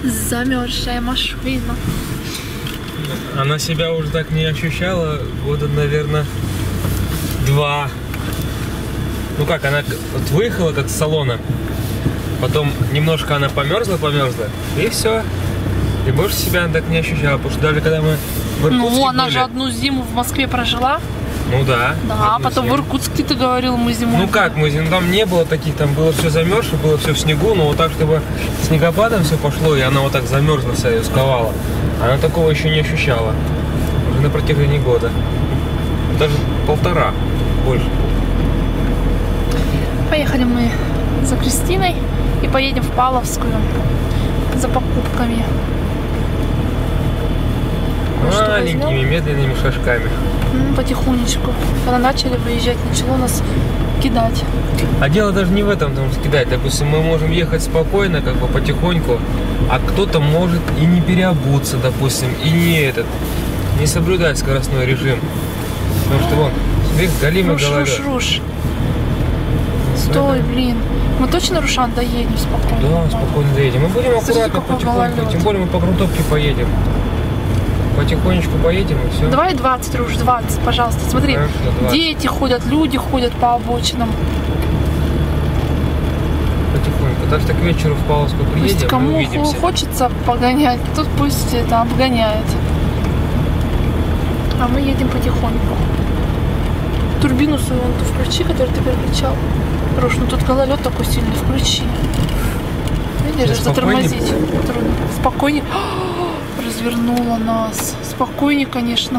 Замерзшая машина. Она себя уже так не ощущала года, наверное, 2. Ну как, она вот выехала как с салона, потом немножко она померзла, и все. И больше себя она так не ощущала, потому что даже когда мы в Иркутске Ну, она были, же одну зиму в Москве прожила. Ну да. Да, потом зиму. в Иркутске, ты говорил, мы зимой. Ну как, там не было таких, там было все замерзшее, было все в снегу, но вот так, чтобы снегопадом все пошло, и она вот так замерзла вся и сковала. Она такого еще не ощущала. Уже на протяжении года. Даже 1,5, больше. Поехали мы за Кристиной и поедем в Павловскую за покупками. Маленькими, медленными шажками. Потихонечку. Когда начали выезжать, начало нас кидать. А дело даже не в этом, потому что кидать. Допустим, мы можем ехать спокойно, как бы потихоньку, а кто-то может и не переобуться, допустим, и не соблюдать скоростной режим. Потому что вон, смотри, голимый гололед. Руш. Стой, блин. Мы точно, Рушан, доедем спокойно? Да, спокойно доедем. Мы будем аккуратно, потихоньку. Тем более мы по грунтовке поедем. Потихонечку поедем и все. Давай 20, Руш, 20, пожалуйста. Смотри, хорошо, 20. Дети ходят, люди ходят по обочинам. Потихоньку. Так что к вечеру в Павловску приедем, Пусть кому мы увидимся. хочется погонять, тот пусть это обгоняет. А мы едем потихоньку. Турбину свою вон ту включи, которую ты переключал. Руш, ну тут гололед такой сильный, включи. Видишь, даже затормозить трудно. Спокойнее. Развернула нас. Спокойнее, конечно.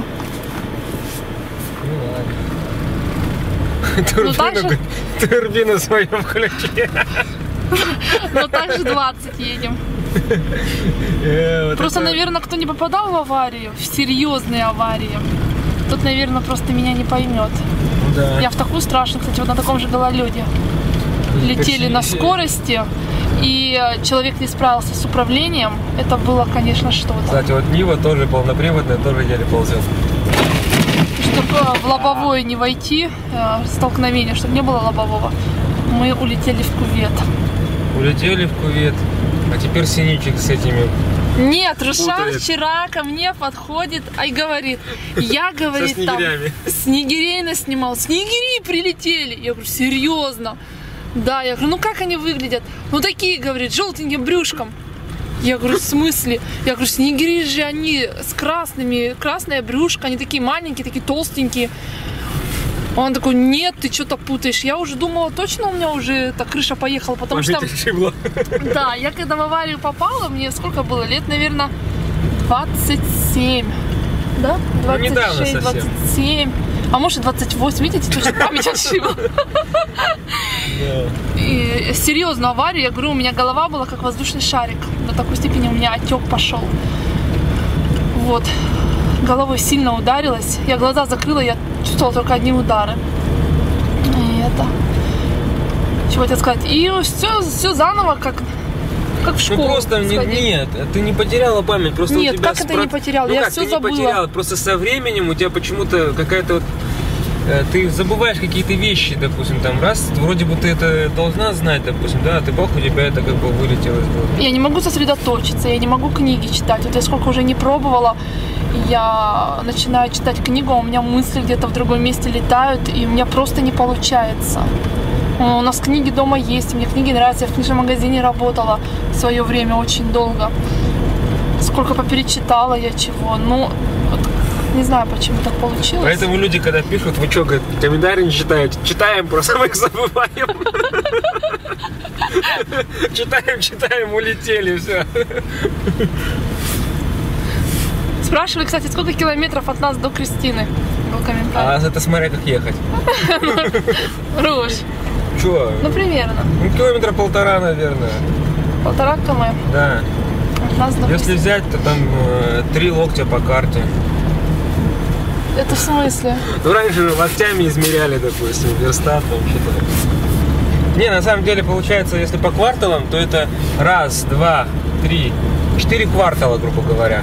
Ну ладно. Турбину свою включи. Но также 20 едем. Просто, наверное, кто не попадал в аварию, в серьезные аварии, тот, наверное, просто меня не поймет. Да. Я в такую страшную, кстати, вот на таком же гололеде. Летели на скорости, и человек не справился с управлением. Это было, конечно, что-то. Кстати, вот Нива тоже полноприводная, тоже еле ползет. Чтобы в лобовое не войти, столкновение, чтобы не было лобового, мы улетели в кювет. Улетели в кювет, а теперь синичек с этими. Нет, Рушан вчера ко мне подходит и говорит, я, говорит, там снегирей наснимал, снегири прилетели. Я говорю, серьезно? Да, я говорю, ну как они выглядят? Ну такие, говорит, желтеньким брюшком. Я говорю, в смысле? Я говорю, снегири же они с красными, красное брюшко, они такие маленькие, такие толстенькие. Он такой, нет, ты что-то путаешь. Я уже думала, точно у меня уже эта крыша поехала, потому что... Да, я когда в аварию попала, мне сколько было? Лет, наверное, 27. Да? 26, 27. А может 28, видите, точно память отшила. И серьезно, аварию, я говорю, у меня голова была как воздушный шарик. До такой степени у меня отек пошел. Вот. Головой сильно ударилась. Я глаза закрыла, я чувствовала только одни удары. И это... Чего хотел сказать? И все заново, как в школу. Ну просто нет, ты не потеряла память. Просто нет, у тебя как это не потеряла? Ну, я как, все ты забыла. Не потеряла, просто со временем у тебя почему-то какая-то вот... Ты забываешь какие-то вещи, допустим, там раз, вроде бы ты это должна знать, допустим, да, а ты бог, у тебя это как бы вылетело из головы. Я не могу сосредоточиться, я не могу книги читать. Вот я сколько уже не пробовала, я начинаю читать книгу, а у меня мысли где-то в другом месте летают, и у меня просто не получается. У нас книги дома есть, мне книги нравятся, я в книжном магазине работала в свое время очень долго. Сколько поперечитала я чего, ну... Не знаю, почему так получилось. Поэтому люди, когда пишут, вы что, говорят, комментарии не читаете? Читаем, просто мы их забываем. Читаем, улетели, все. Спрашивали, кстати, сколько километров от нас до Кристины? Был комментарий. А это смотря как ехать. Руш. Чего? Ну, примерно. Ну, километра 1,5, наверное. 1,5 км? Да. Если взять, то там 3 локтя по карте. Это в смысле? Ну, раньше локтями измеряли, допустим, верстат, там что-то. Не, на самом деле, получается, если по кварталам, то это 1, 2, 3, 4 квартала, грубо говоря.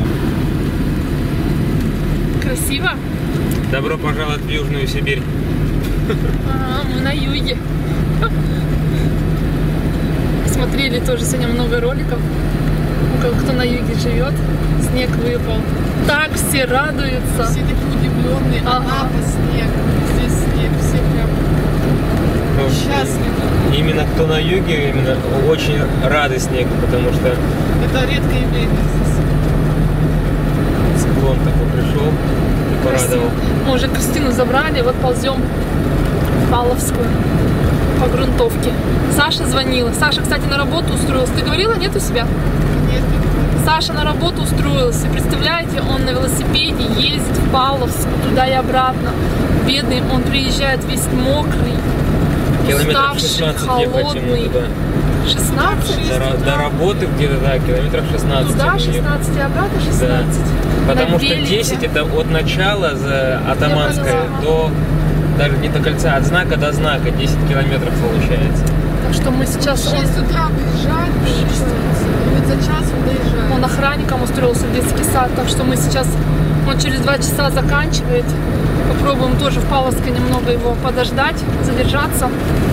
Красиво? Добро пожаловать в Южную Сибирь. Ага, мы на юге. Смотрели тоже сегодня много роликов. кто на юге живет, снег выпал. Так все радуются. Все такие удивленные. Ага, снег, здесь снег, все прям счастливы. Именно кто на юге, именно очень рады снегу, потому что это редкое явление здесь. Циклон такой пришел и порадовал. Мы уже Кристину забрали, вот ползем в Павловскую по грунтовке. Саша звонила. Саша, кстати, на работу устроилась. Ты говорила, нет у себя? Нет. Саша на работу устроился. Представляете, он на велосипеде ездит в Павловск, туда и обратно. Бедный, он приезжает весь мокрый, Километров уставший, 16 холодный. ехать ему туда. 16? До работы где-то, да, километров 16. Туда 16 и обратно 16. Да. Потому На что велике. 10 это от начала за Атаманской до, даже не до кольца, от знака до знака 10 километров получается. Так что мы сейчас... В 6 утра приезжает, и вот за час он доезжает. Он охранником устроился в детский сад, так что мы сейчас... Он через 2 часа заканчивает. Попробуем тоже в Павловске немного его подождать, задержаться.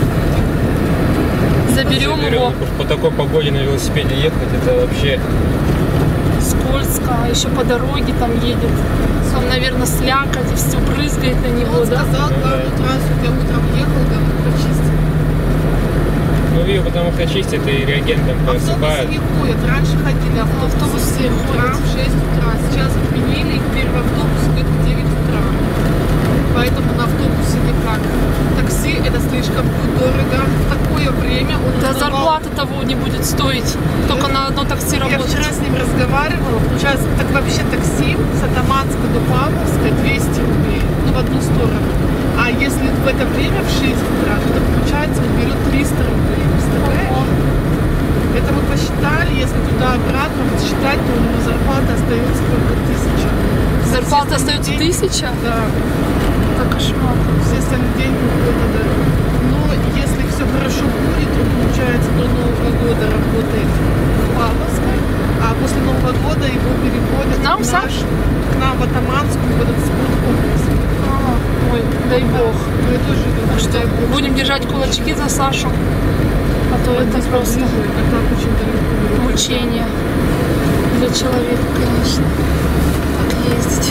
Заберем его. Потому что по такой погоде на велосипеде ехать, это вообще... Скользко, а еще по дороге там едет. Он, наверное, слякоть и все брызгает на него, Он да? сказал, главную трассу, я утром ехал, говорит, почистил. Ну, ее потому что чистят и реагентом Автобусы посыпают. не ходят. Раньше ходили автобусы в 7 утра, в 6 утра. Сейчас отменили, и первый автобус идет в 9 утра. Поэтому на автобусе никак. Такси это слишком дорого. В такое время он Да называл- зарплата того не будет стоить. Только на одно такси Я работать. вчера с ним разговаривала. Получается, так вообще такси с Атаманской до Павловска 200 рублей. Ну, в одну сторону. А если в это время в 6 утра, то получается он берет 300 рублей. Представляешь? Это мы посчитали, если туда-обратно вот считать, то у него зарплата остается только 1000. Зарплата остается 1000? Да. Это кошмар. Все остальные деньги уходят, да. Но если все хорошо будет, он, получается, до Нового года работает в Павловской, а после Нового года его переводят Нам, в Саш? к нам в Атаманскую, в этот спорткомплекс. Ой, дай бог. Я тоже Так что дай бог. будем держать кулачки за Сашу. А то это просто А так очень далеко. мучение для человека, конечно. Так ездить.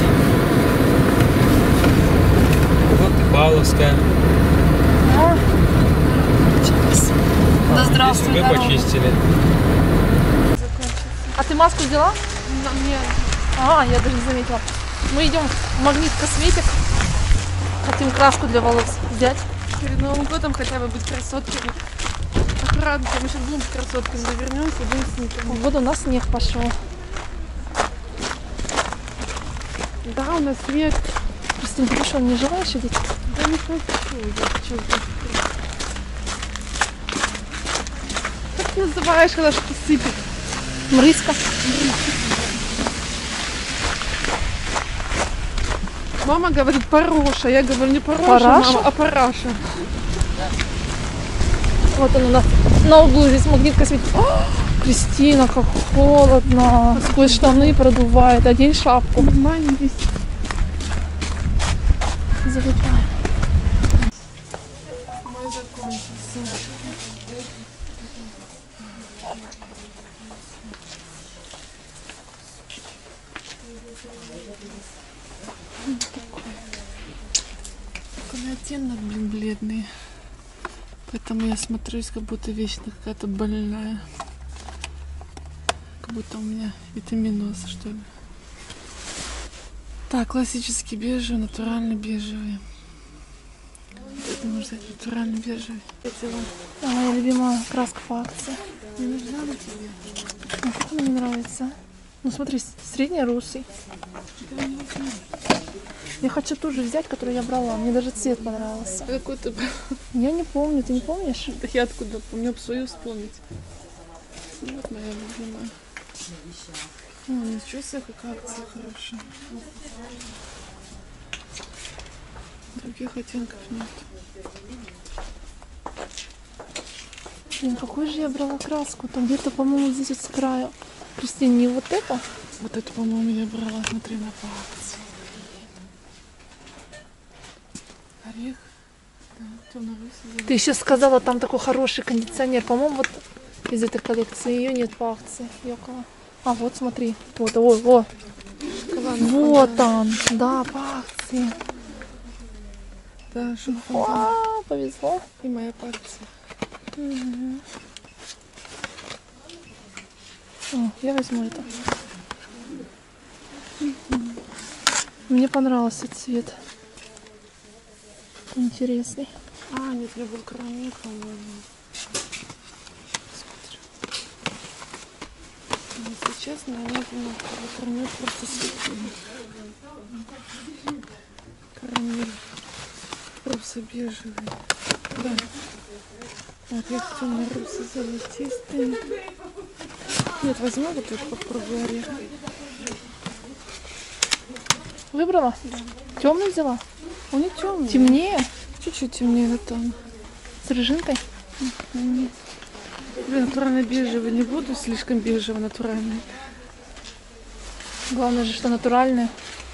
Вот и Павловская. А? Сейчас. Да здравствуй, Здесь здорово. почистили. А ты маску взяла? Нет. А, я даже не заметила. Мы идем в Магнит Косметик. Хотим краску для волос взять. Перед Новым годом хотя бы быть красотками. Аккуратно, мы сейчас будем с красотками завернемся, будем с никами. Вот у нас снег пошел. Да, у нас снег. Кристина, ты что, не желаешь идти? Да не хочу, я хочу. Как ты называешь, когда что-то сыпет? Мрыска. Мама говорит пароша, я говорю не пароша, Параша? мама, а параша. Вот он у нас на углу здесь Магнит Косметик. О, Кристина, как холодно. Сквозь штаны продувает. Одень шапку. Нормально здесь. Залетаем. Мой закончился. Такой оттенок, блин, бледный. Поэтому я смотрюсь, как будто вечно какая-то больная. Как будто у меня витаминоз, что ли. Так, классический бежевый, натуральный бежевый. Это можно взять натуральный бежевый. А моя любимая краска по акции. Не нужна ли тебе? Мне не нравится. Ну смотри, средний-русый. Я хочу ту же взять, которую я брала. Мне даже цвет понравился. А какой ты брал? Я не помню, ты не помнишь? Да я откуда помню, свою вспомнить. Вот моя любимая. О, ничего себе, какая акция хорошая. Других оттенков нет. Блин, какую же я брала краску? Там где-то, по-моему, здесь вот с края. Кристина, не вот это? Вот это, по-моему, я брала, смотри, на по акции. Орех. Да, темно-русый. Ты еще сказала, там такой хороший кондиционер. По-моему, вот из этой коллекции ее нет по акции. Йокола. А вот смотри. Вот, о. Вот он. Да, по акции. Да, шампанское. Вау, повезло. И моя по акции. Угу. О, я возьму это. Мне понравился цвет. Интересный. А, нет, я был карамель, по-моему. Если честно, я не думаю, что карамель просто светлый. Карамель просто бежевый. Да. Вот я темно-русый золотистый. Нет, возьму вот этот, попробую орех. Выбрала? Да. Темный взяла? Он не темный. Темнее? Чуть-чуть темнее тон. С рыжинкой? Блин, натурально бежевый. Не буду слишком бежевый, натуральный. Главное же, что натуральные.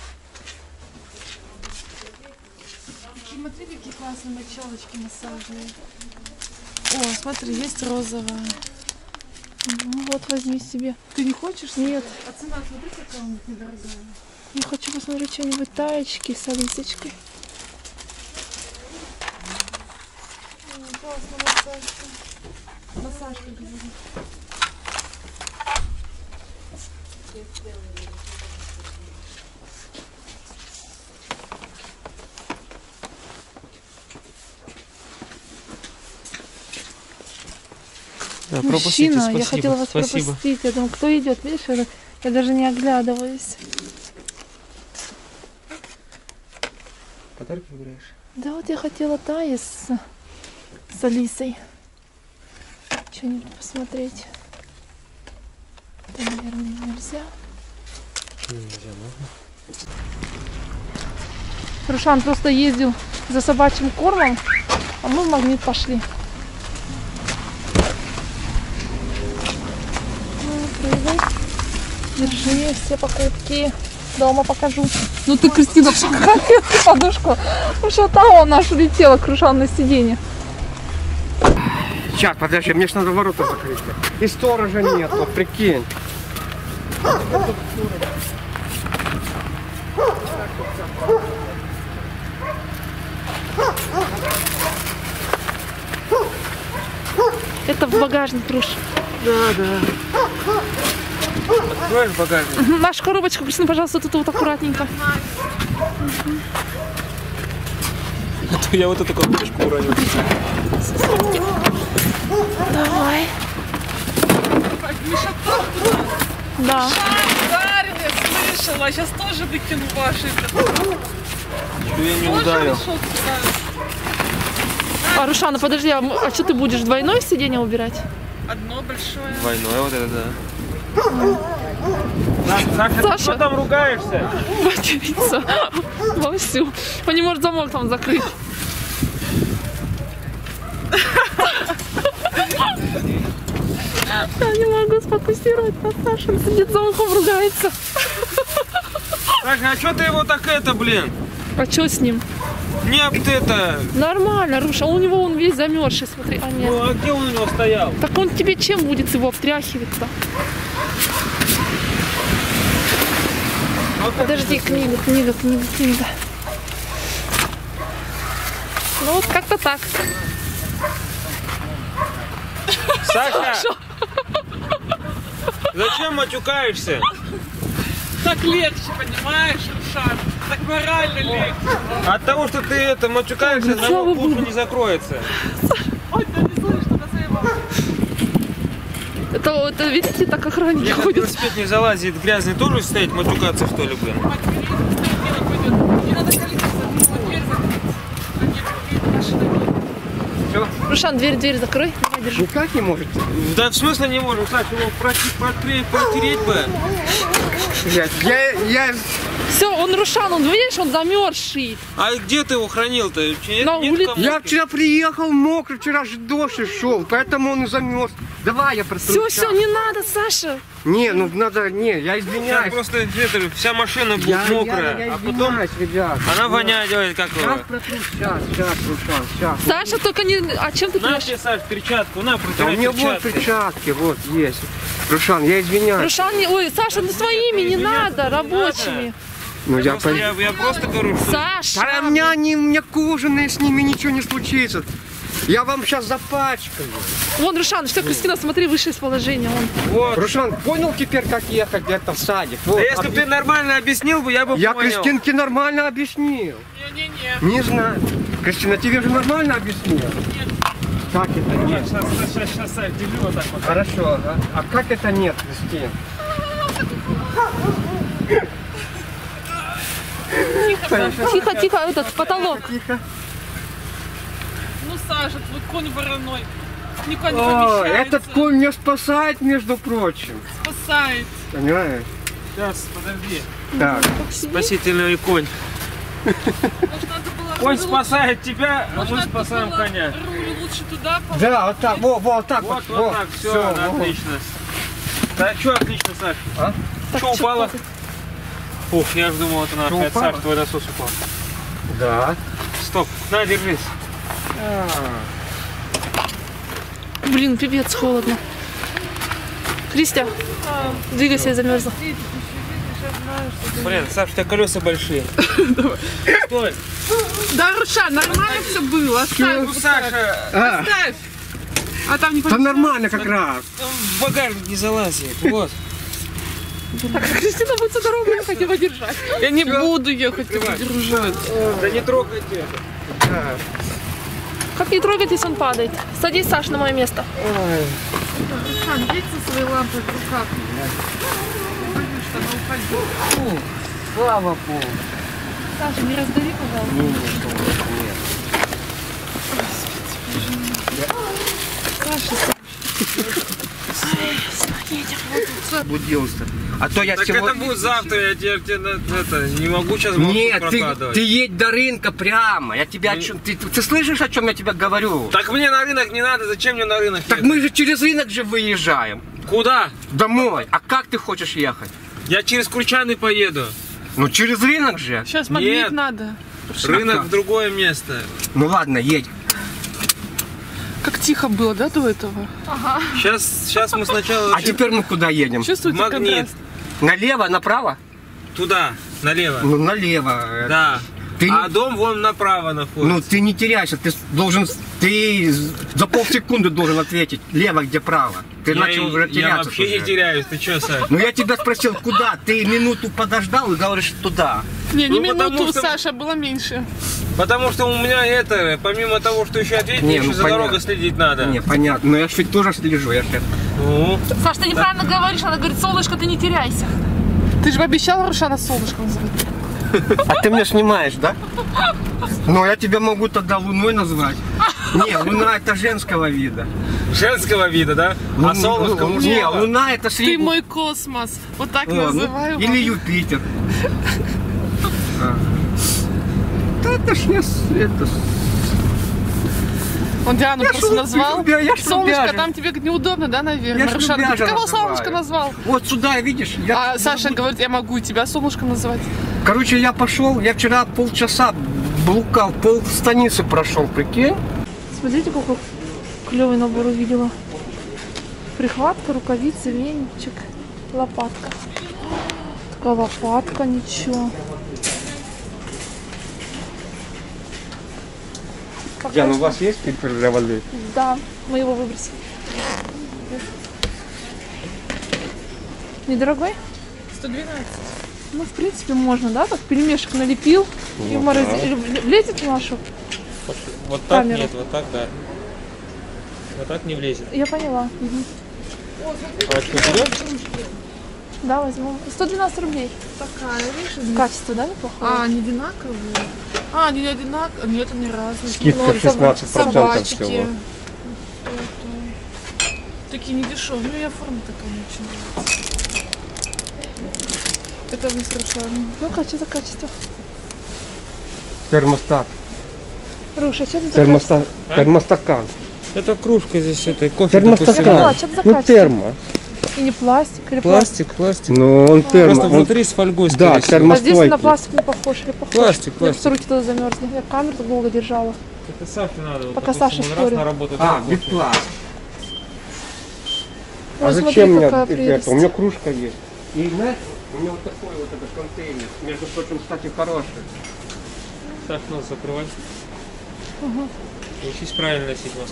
Смотри, какие классные мочалочки массажные. О, смотри, есть розовая. Ну, вот, возьми себе. Ты не хочешь? Нет. А цена, смотри, какая у них недорогая. Я хочу посмотреть что-нибудь таечки с алисочкой. Классно, массажка. Массажка, говорю. Да, Мужчина, я спасибо. хотела вас пропустить. Я думаю, кто идет, видишь, я даже не оглядываюсь. Подарки выбираешь? Да вот я хотела Таи с Алисой. Что-нибудь посмотреть. Это, наверное, нельзя. Нельзя, можно. Рушан просто ездил за собачьим кормом, а мы в Магнит пошли. Держи все покупки. Дома покажу. Ну ты, Кристина, какая подушку. Ну что там наша улетела к Рушану на сиденье. Сейчас, подожди, мне ж надо ворота закрыть. И сторожа нет, вот прикинь. Это в багажник, Руш. Да. Откроешь багажник? Нашу коробочку, Кристина, пожалуйста, тут вот аккуратненько. А то я вот эту коробочку уронил. Давай. Да. Ударил, я слышала. Сейчас тоже выкину ваши. Я не ударил. А, Рушана, подожди, а что ты будешь, двойное сиденье убирать? Одно большое. Двойное вот это, да. Саша, Саша. ты что там ругаешься? Материться вовсю. Он не может замок там закрыть. Я не могу сфокусировать на Саше. Он сидит за ухом, ругается. Саша, а что ты его так блин? А что с ним? Нет, это... Нормально, Руша. У него он весь замерзший, смотри. А нет. Ну, а где он у него стоял? Так он тебе чем будет его обтряхивать-то? Подожди, книга. Ну вот как-то так. Саша! Зачем матюкаешься? Так легче, понимаешь, Рушан? Так морально легче. От того, что ты матюкаешься, замок лучше не закроется. Ой, да не слышишь, что называется. Это видите, так охранники Я на ходят. велосипед не залазит, грязный тоже стоять, матюкаться что ли, блин? Не надо количество, дверь закрыть. Рушан, дверь закрой. Давай, держи. Никак не может. Да в смысле не можем, Саша, его протереть бы. Я Все, он Рушан, он, видишь, он замерзший. А где ты его хранил-то? На улице. вчера приехал мокрый, вчера же дождь шел, поэтому он и замерз. Давай я протру. Все, не надо, Саша. Не, ну надо, не, я Сейчас извиняюсь. просто вся машина будет Я мокрая, а потом извиняюсь, ребят. она воняет делает как его. Сейчас протру, сейчас, Рушан, сейчас. Саша, только не... А чем ты На трешь? тебе, Саш, перчатку, на, Да у протирай меня вот перчаткой. перчатки, вот, есть. Рушан, я извиняюсь. Рушан, ой, Саша, ну своими не надо, рабочими. Ну я Просто я просто говорю, что... Саша. Да у меня кожаные, с ними ничего не случится. Я вам сейчас запачкаю. Вон, Рушан, все, Кристина, смотри, выше из положения. Вон. Вот. Рушан, понял теперь, как ехать где-то в садик? Вот, Да если бы ты нормально объяснил бы, я бы я понял. Кристинке нормально объяснил. Не-не-не. Не знаю. Кристина, тебе же нормально объяснил? Нет. Как это нет? Сейчас, Саш, держи вот так вот. Хорошо, ага. А как это нет, Кристина? Тихо, тихо, этот потолок. Тихо. Ну, Саша, твой конь вороной. Никуда не О, помещается. этот конь меня спасает, между прочим. Спасает. Понимаешь? Сейчас, подожди. Так. Спасительный конь. Может, надо было Конь руль спасает тебя, а лучше- мы может, надо спасаем было коня. руль лучше туда положить. Да, вот так, вот так Вот, вот. вот так, все, всё, отлично. Да, что отлично, Саш? А? Что упало? Ух, я же думал, это Что опять упало? Саш, твой насос упал. Да. Стоп, на, держись. Блин, пипец, холодно. Кристия, двигайся, я замерзла. Блин, Саш, у тебя колеса большие. Стой. Да, Руша, нормально все было. Оставь, Ну, Саша, А, оставь. А там не да нормально как раз. в багажник не залазит. Вот. Так, Кристина будет всю дорогу ехать его держать. Я не буду ехать, как держать. Да не трогайте. Как не трогать, если он падает? Садись, Саш, на мое место. Руслан, едь со своей лампой в руках. Боюсь, что она упадет. Слава Богу. Саша, не разгори, пожалуйста. Будился. А то я Так сегодня... это будет завтра, я тебе не могу сейчас Нет, прокладывать. ты едь до рынка прямо. Я тебя о чем... Ты слышишь, о чем я тебе говорю? Так мне на рынок не надо, зачем мне на рынок Так ехать? мы же через рынок же выезжаем. Куда? Домой. А как ты хочешь ехать? Я через Курчаны поеду. Ну через рынок же. Сейчас магнит Нет. надо. Рынок в другое место. Ну ладно, едь. Как тихо было, да, до этого? Сейчас мы сначала А теперь мы куда едем? Чувствуете магнит. контраст? Налево, направо? Туда, налево. Ну налево. Да. Ты не- А дом вон направо находится. Ну ты не теряйся, ты должен, ты за полсекунды должен ответить, лево где право. Ты начал уже теряться. Я вообще уже. не теряюсь, ты что, Саш? Ну я тебя спросил, куда? Ты минуту подождал и говоришь туда. Не, не Ну, потому минуту, что- Саша, было меньше. Потому что у меня это, помимо того, что еще ответить, Не, еще ну, за понятно. дорогой следить надо. Не, понятно. Но я ж ведь тоже слежу. Я ж это- Ну, Саш, ты неправильно говоришь, она говорит, солнышко, ты не теряйся. Ты же обещала Рушана солнышко называть. А ты меня снимаешь, да? Ну я тебя могу тогда луной назвать. Не, луна это женского вида. женского вида, да? А солнышко Не, мужского. луна это Ты средний. мой космос. Вот так А, ну, называю. или Юпитер. А. Да это ж я это... Он Диану Я просто ж назвал. любя- я ж Солнышко, любяжен. там тебе неудобно, да, наверное? Я ж Рушан, любяжен ты кого называю. солнышко назвал? Вот сюда, видишь? Я... А Саша говорит, я могу и тебя солнышком называть. Короче, я пошел, я вчера полчаса блукал, пол станицы прошел, прикинь. Смотрите, какой клевый набор увидела. Прихватка, рукавицы, венчик, лопатка. Такая лопатка, ничего. Ян, у вас есть фильтр для воды? Да, мы его выбросили. Недорогой? 112. Ну, в принципе, можно, да? Так перемешек налепил и в морозилку. Влезет в нашу? Вот так камеру. нет, вот так да. Вот так не влезет. Я поняла. Мгм. А что, берешь? Да, возьму. 112 рублей. Такая, видишь? Качество, да, неплохое? А, не одинаковые? А, не одинаковые. Нет, они разные. Скидка Ну, 16% Собачки. всего. Такие не дешевые. Ну, я форма такая не очень нравится. Это не хорошо. Ну, качество. Термостат. Руша, что ты такая? Термостакан. Это кружка здесь, это кофе, Термостакан. допустим. Ну, термо. И не пластик, или Пластик. Ну, он термо. Просто внутри с фольгой, скорее Да, всего. термо. А здесь на пластик не похож, или похож? Пластик. Я просто руки туда замерзли. Я камеру так долго держала. Это Саше надо. Вот, Пока допустим, Саша он раз спорит. на работу А, взял кофе. бесплатно. А Ой, зачем смотри, мне какая это? прелесть. У меня кружка есть. И знаете, у меня вот такой вот этот контейнер. Между прочим, кстати, хороший. Так, надо закрывать. Учись правильно носить маску.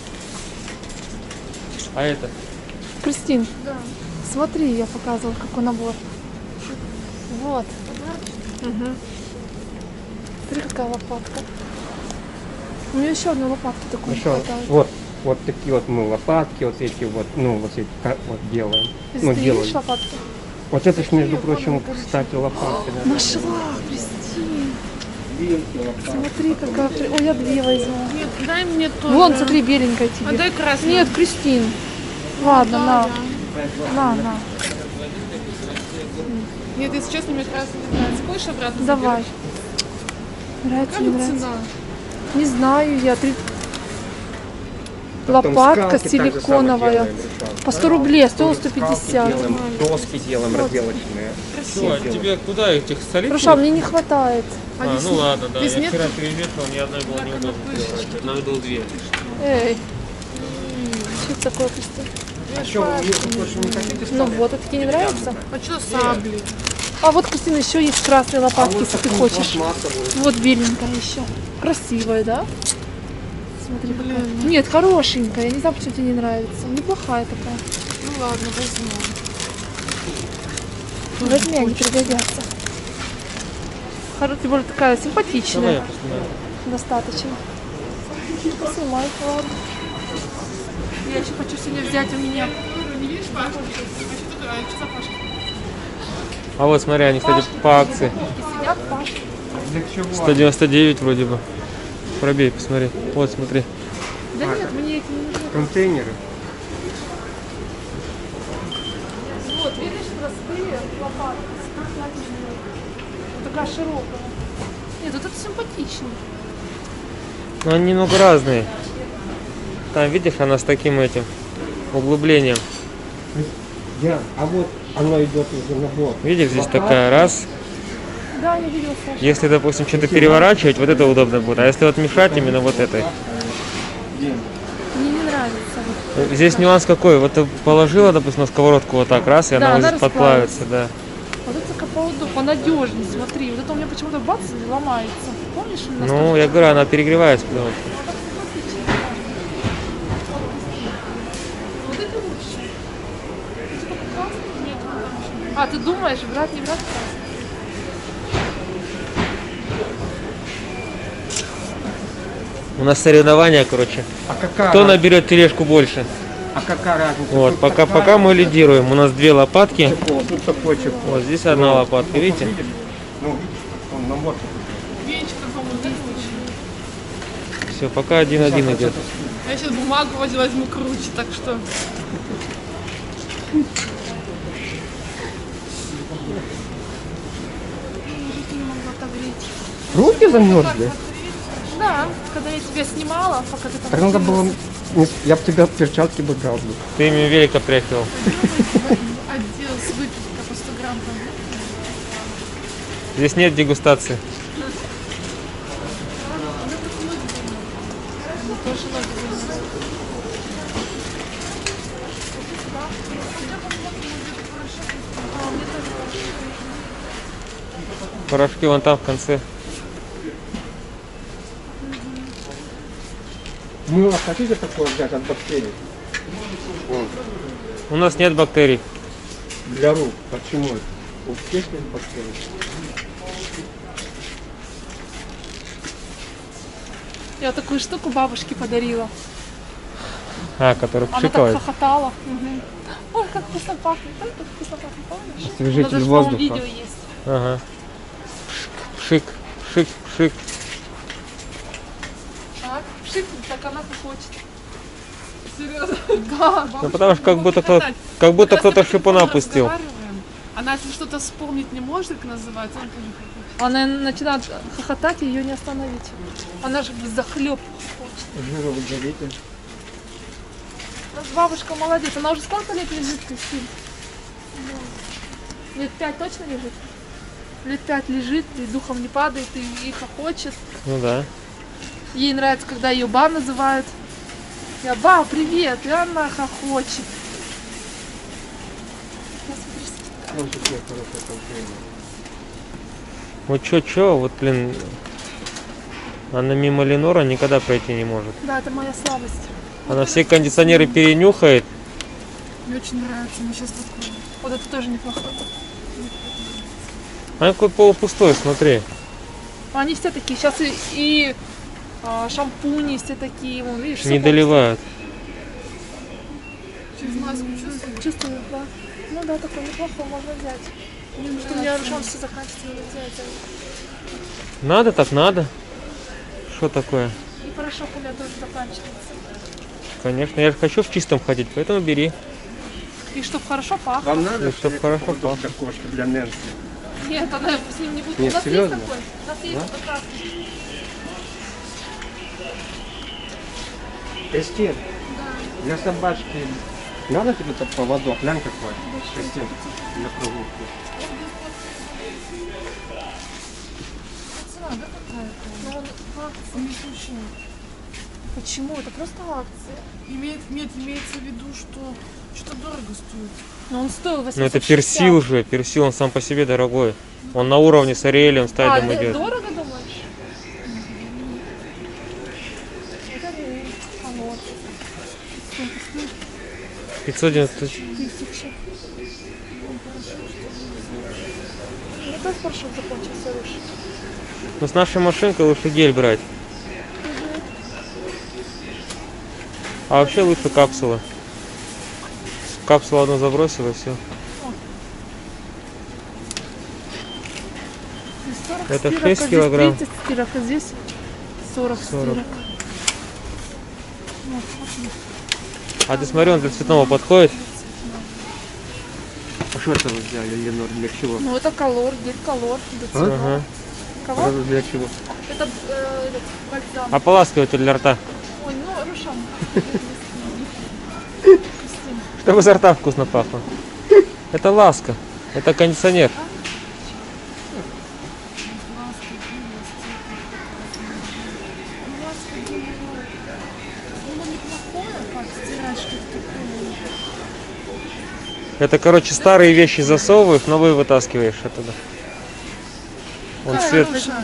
А это? Кристин, смотри, я показывала, какой набор. Вот. Угу. Смотри, какая лопатка. У меня еще одной лопатки такой не Хорошо. хватает. Вот такие вот мы лопатки, вот эти вот, ну, вот эти вот делаем. Если Ну, ты делаем. видишь лопатки? Вот это ж, между прочим, кстати, лопатки. Да. Нашла, Кристин. Вилки, лопатки. Смотри, какая... Ой, я две возьму. Нет, дай мне тоже. Вон, смотри, беленькая тебе. А дай красную. Нет, Кристин. Ладно, на. На. Нет, если честно, мне красный не нравится. Хочешь обратно? Давай. Нравится, Какая не нравится? цена? Не знаю, я... Потом Лопатка скалки так же силиконовая. само делаем, Руслан. По 100 рублей, стоила Скалки 150. делаем, доски делаем разделочные. Что, а тебе куда этих столик? Хорошо, мне не хватает. А, ну ладно, да. здесь Я нет? вчера переехал, ни одной было неудобно делать. Надо было две. Эй. Что такое, Кристин? А что, вы больше не хотите Ну вот, это тебе не нравится? А что сабли? А вот, Кристина, еще есть красные лопатки, вот если ты такую хочешь. пластмассовую. Вот беленькая еще. Красивая, да? Смотри, какая. Нет, хорошенькая. Я не знаю, почему тебе не нравится. Неплохая такая. Ну ладно, возьму. Возьми, они пригодятся. Тем более такая Давай симпатичная. я посмотрю. Достаточно. Снимай, ладно. Я еще хочу сегодня взять у меня. Не видишь, Паша? А что за Паша? А вот смотри, они, кстати, по акции. Сидят, Паш. Для чего? 199 вроде бы. Пробей, посмотри. Вот, смотри. Да нет, мне эти не нужны. Контейнеры. Вот, видишь, простые лопатки. Вот такая широкая. Нет, вот это симпатично. Но они немного разные. Там, видишь, она с таким этим углублением. А вот оно идет уже набор. Видишь, здесь такая раз. Да, я видела, Саша. Если, допустим, что-то переворачивать, вот это удобно будет. А если вот мешать именно вот этой. Мне не нравится. Вот. Здесь нюанс какой? Вот ты положила, допустим, на сковородку вот так, раз, и Да, она вот она здесь подплавится, да. Вот это как поудобнее, понадежнее, смотри. Вот это у меня почему-то бац, ломается. Помнишь? у нас Ну, тоже я говорю, она перегревается, потому что. Вот это лучше. Типа красный? Нет, ну там еще. А, ты думаешь, брать, не брать красный? У нас соревнования, короче. А какая Кто разница? наберет тележку больше? А какая разница? Вот, Тут пока такая, мы лидируем. У нас две лопатки. чехол, тут такой чехол. Вот здесь одна лопатка, видите? Видишь? Ну, видишь, он набор. Венчик, по-моему, так лучше. Все, пока 1-1 идет. Я сейчас бумагу возьму круче, так что... Руки замерзли? Да, когда я тебя снимала, пока ты там... Так надо было... Я бы тебя в перчатки бы брал. Ты ими велика пряхивал. Отдел с выпивкой по 100 грамм. Там. Здесь нет дегустации. Тоже ноги занимают. Порошки вон там в конце. Мыло хотите такое взять от бактерий? Вон, У нас нет бактерий. для рук. Почему это? У всех есть бактерии. Я такую штуку бабушке подарила. А, который Она так пшикает. хохотала. Мгм. Ой, как вкусно пахнет. Ой, как вкусно пахнет, помнишь? Освежитель У нас даже, по-моему, воздуха. видео есть. Ага. Пшик, пшик, пшик. Так, пшикнуть, так она хочет. Серьезно? Да. Ну потому что как будто кто-то шипуна опустил. Она если что-то вспомнить не может, как называется, она тоже хохочет. Она начинает хохотать, ее не остановить. Она же захлеб хочет. Жировыделитель. У нас бабушка молодец. Она уже сколько лет лежит, Кристина? Лет 5 точно лежит? Лет 5 лежит, и духом не падает, и хохочет. Ну да. Ей нравится, когда ее ба называют. Я: ба, привет! И она хохочет. Вот чё, вот, блин, она мимо Ленора никогда пройти не может. Да, это моя слабость. Она все кондиционеры перенюхает. Мне очень нравится, мы сейчас откроем. Вот это тоже неплохо. Она какой полупустой, смотри. Они все такие. Сейчас и шампуни все такие. Вон, видишь, Не доливают. Через маску чувствую. Чувствую, да. Ну да, такой неплохой можно взять. Потому что у меня шансы заканчиваться нельзя. Надо так надо. Что такое? И порошок у меня тоже заканчивается. Конечно, я же хочу в чистом ходить, поэтому бери. И чтоб хорошо пахло. Вам надо, чтобы хорошо пахло. для кошки, для Нэнси? Нет, она с ним не будет. Нет, У нас серьезно? есть такой. У нас есть Да? как раз. Кристин, для собачки надо тебе этот поводок? Глянь какой. Кристин, для прогулки. Цена, да, какая-то? Но он в акции. Не случайно. Почему? Это просто акция. Имеется в виду, что что-то дорого стоит. Но он стоил 860. Ну это персил же, персил, он сам по себе дорогой. Он на уровне с Ариэлем стайлем идет. Дорого, думаешь? Это колор. 590. 1000. Мне тоже порошок закончился лучше. Но с нашей машинкой лучше гель брать. А вообще лучше капсулы. Капсулу одну забросила, все. Это 6 килограмм. 30 стирок, а здесь 40 стирок. А ты смотри, он для цветного подходит. А что это вы взяли, Ленор, для чего? Ну это колор, гель колор. Ага. Кого? Это для чего? Это этот бальзам. Ополаскиватель для рта. Ой, ну Рушан. Чтобы изо рта вкусно пахло. Это ласка. Это кондиционер. Это, короче, старые вещи засовываешь, новые вытаскиваешь оттуда. Он цвет.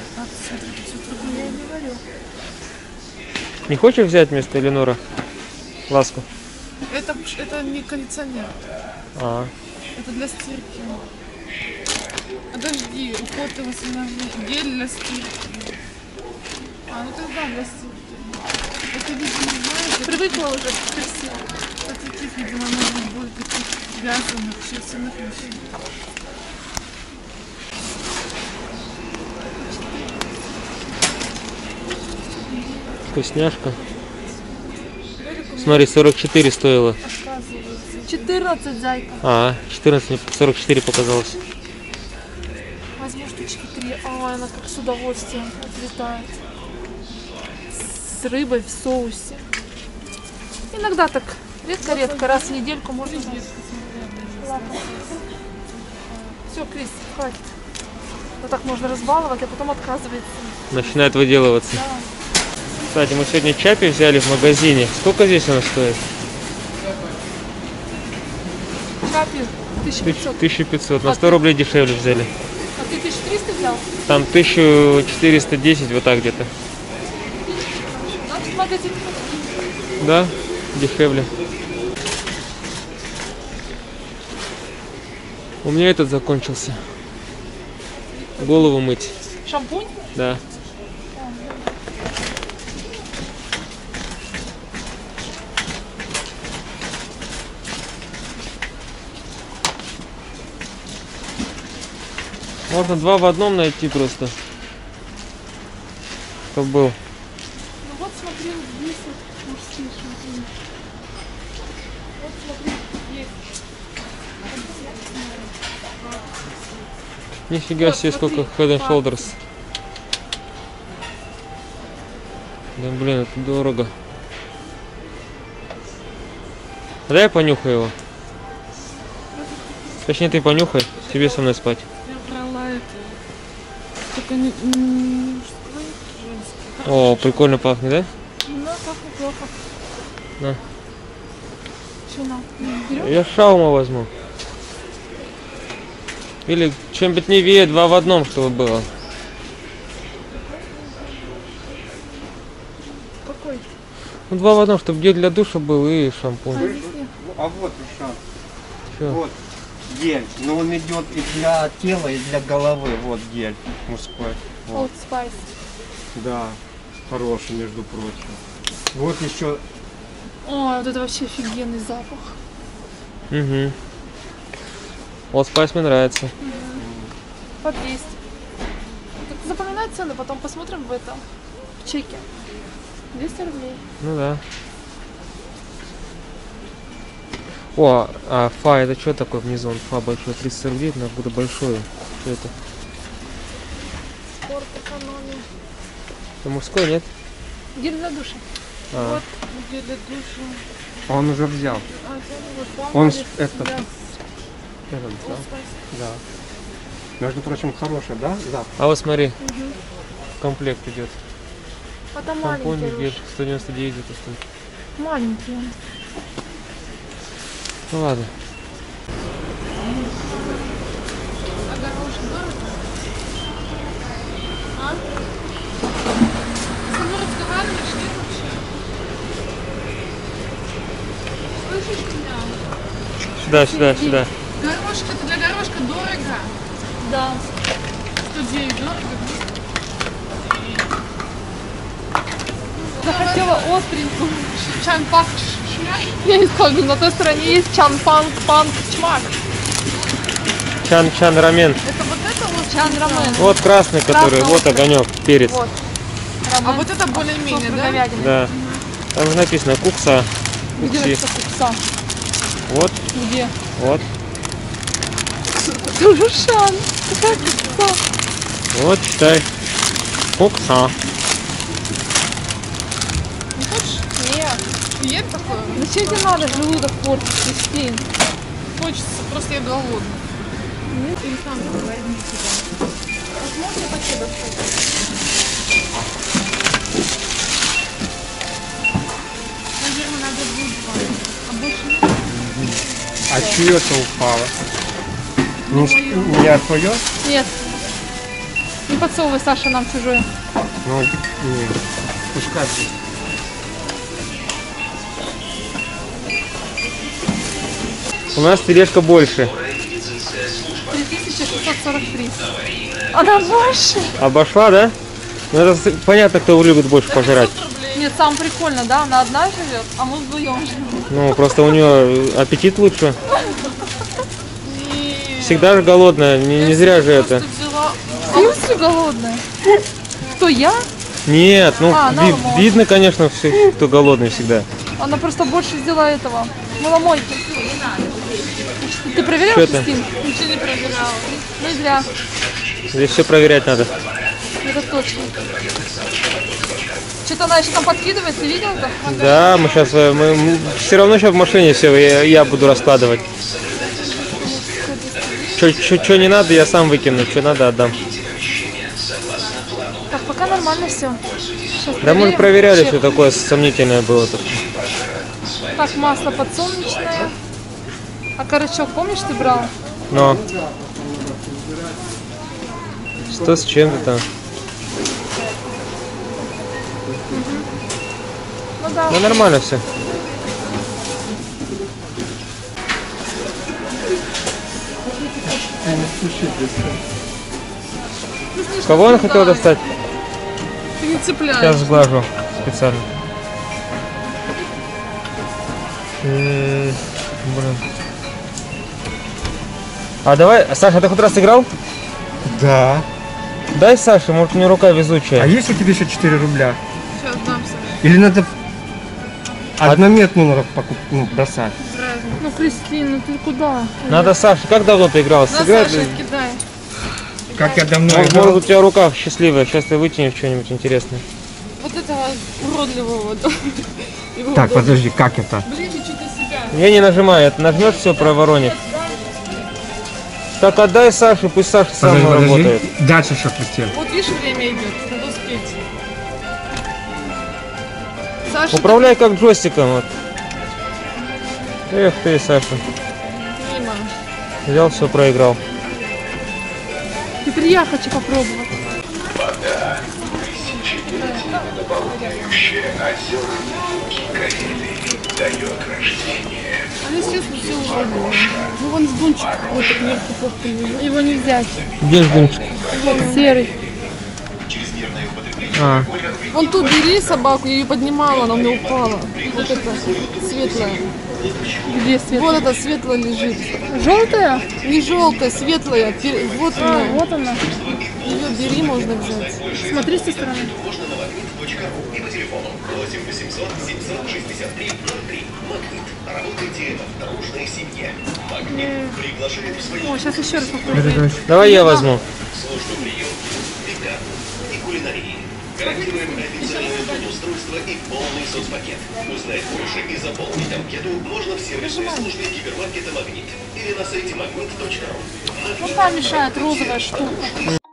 Не хочешь взять вместо Эленора ласку? Это не кондиционер. А. Это для стирки. Подожди, уход и восстановление. Гель для стирки. А, ну тогда для стирки. Это, видимо, знаете, Привыкла уже к персилу. от таких, видимо, нужно будет таких вязаных, шерстяных вещей. Вкусняшка. Смотри, 44 стоило. 14, зайка. А, 14, мне 44 показалось. Возьму штучки 3. Ой, она как с удовольствием отлетает. С рыбой в соусе. Иногда так, редко-редко, раз в недельку можно. Все, Крис, хватит. Вот так можно разбаловать, а потом отказывается. Начинает выделываться. Кстати, мы сегодня чапи взяли в магазине. Сколько здесь она стоит? Чапи 1500. 1500. На 100 рублей дешевле взяли. А ты 1300 взял? Там 1410, вот так где-то. Значит, магазин. Да, дешевле. У меня этот закончился. Голову мыть. Шампунь? Да. Можно 2 в одном найти просто. Чтоб был. Ну вот смотри, здесь вот мужские шампуни. Вот смотри, есть. Нифига себе, Вот, сколько смотри, Head and Shoulders. Да блин, это дорого. Дай я понюхаю его. Точнее, ты понюхай, тебе со мной спать. Я брала это. Только не мужской, женский. О, прикольно пахнет, да? Ну, так неплохо. На. Что нам? Берем? Я шаурму возьму. Или чем-нибудь невее 2 в 1, чтобы было. Какой? Ну, 2 в 1, чтобы гель для душа был и шампунь. А вот еще. Чё? Вот гель. Но он идет и для тела, и для головы. Вот гель мужской. Вот. Old Spice. Да, хороший, между прочим. Вот еще. Ой, вот это вообще офигенный запах. Угу. Old Spice мне нравится. По 200. Так запоминай цены, потом посмотрим в этом в чеке. 200 рублей. Ну да. О, а фа это что такое внизу? Он фа большой, 30 рублей, надо будет большое. Что это? Спорт, экономия. Это мужской, нет? Гель для душа. А. Вот гель для душа. Он уже взял. А, вот Он памперс это- для Этот Old взял. Spice. Да. Между прочим, хороший, да? Запах. А вот смотри, комплект идет. А там Шампунь, маленький. гель, 199 это стоит. Маленький он. Ну ладно. А горошек дорого? А? Со мной разговариваешь, нет вообще? Слышишь меня? Сюда, сюда, сюда. Горошек, это для горошка дорого. Да. 109 дорого. Захотела остренькую. Чанпак шмяк. Я искала, говорю, на той стороне есть чанпанг, панг, чмак. Чан рамен. Это вот это вот Чан рамен. Вот красный, который, Красный вот острый. огонек, перец. Вот. А вот это более-менее, да? Говядина. Да. Там же написано кукса. Где Кукси. это кукса? Вот, Где? вот. Турушан. Какая кукса? Вот, читай. Кукса. Не хочешь? Нет. Есть такое? Зачем тебе надо желудок портить, Кристин? Хочется, просто я голодна. Нет? Или сам говори. Возможно, я хочу достать. Наверное, надо будет два. А больше нет? А чье это упало? Не твое? Нет. Не подсовывай, Саша, нам чужое. Ну, нет. Пускай будет. У нас тележка больше. 3643. Она больше? Обошла, да? Ну это понятно, кто любит больше пожрать. Нет, сам прикольно, да? Она одна живет, а мы вдвоем живем. Ну, просто у нее аппетит лучше. Всегда же голодная, не зря же это. В смысле голодная? Кто, я? Нет, ну А, она ломала. видно, конечно, все, кто голодный всегда. Она просто больше взяла этого. Маломойки. Ты проверяла, Чё ты? Кристин? Ничего не проверяла. Ну и зря. Здесь все проверять надо. Это точно. Что-то она еще там подкидывает, ты видел это? Да, мы сейчас, все равно сейчас в машине все, я буду раскладывать. Что не надо, я сам выкину, что надо, отдам. Так, пока нормально все. Да мы проверяли, что такое сомнительное было тут. Так, масло подсолнечное. А корочок, помнишь, ты брал? Но. Что с чем-то там? Ну да. Ну нормально все. Кого она хотела достать? Ты не цепляешь. Сейчас сглажу специально. Блин. А давай, Саша, ты хоть раз играл? Да. Дай Саше, может у нее рука А везучая. есть у тебя еще 4 рубля? Сейчас дамся. Или надо однометную надо бросать? Ну, Кристина, ты куда? Надо, Саша, как давно ты играл? На Сыграй. Саша кидай. Как я давно Может, играл? у тебя рука счастливая, сейчас ты вытянешь что-нибудь интересное. Вот этого уродливого. Его Так, удобно. подожди, как это? Ближе чуть от себя. Я не нажимаю, это нажмешь, все проворонит. Так отдай Саше, пусть Саша сам работает. Дальше что хотел? Вот видишь, время идет, надо успеть. Саша, Управляй как джойстиком. Вот. Эх ты, Саша. мимо. Взял, все проиграл. Теперь я хочу попробовать. Вода, тысячелетиями наполняющая озера Карелии, дает рождение. Они сейчас все уровни. Ну вон с дунчик вот так вверху попку. Его не взять. Где ж дымчик? Серый. А, Вон тут бери собаку, я ее поднимала, она у меня упала. Вот это светлая. Где свет? Вот это светлая лежит. Желтая? Не желтая, светлая. Вот А, она. вот она. Ее бери, можно взять. Смотри с той стороны. И по телефону 8 800 763 03. Магнит. Работайте в дружной семье. Магнит приглашает в свои О, сейчас еще раз попробуем. давай я возьму. службы прием, пикап и кулинарии. Гарантируем официальное трудоустройство и полный соцпакет. Узнать больше и заполнить анкету можно в сервисной службе гипермаркета «Магнит» или на сайте magnet.ru. Ну, там мешает розовая штука.